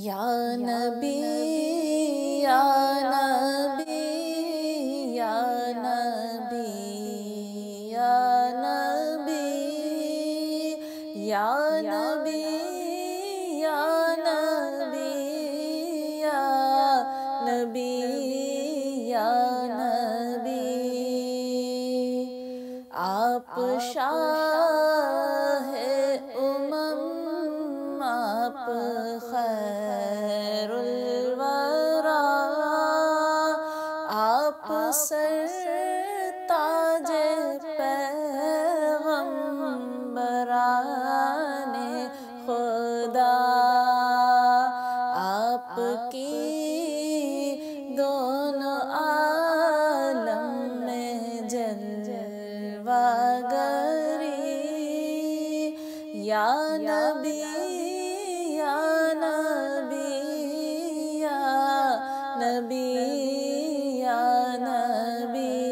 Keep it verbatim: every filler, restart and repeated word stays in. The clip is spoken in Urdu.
یا نبی یا نبی یا نبی یا نبی یا نبی یا نبی یا نبی یا نبی آپ شاہ امم آپ خیر الورا آپ سر تاج پیغمبران خدا آپ کی دونوں عالم میں جلوہ گری یا نبی یا نبی یا نبی یا نبی